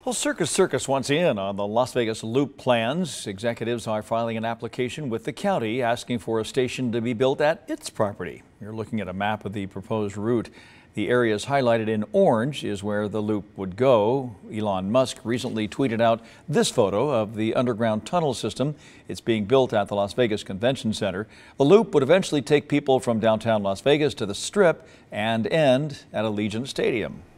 Well, Circus Circus wants in on the Las Vegas Loop plans. Executives are filing an application with the county asking for a station to be built at its property. You're looking at a map of the proposed route. The areas highlighted in orange is where the loop would go. Elon Musk recently tweeted out this photo of the underground tunnel system. It's being built at the Las Vegas Convention Center. The loop would eventually take people from downtown Las Vegas to the Strip and end at Allegiant Stadium.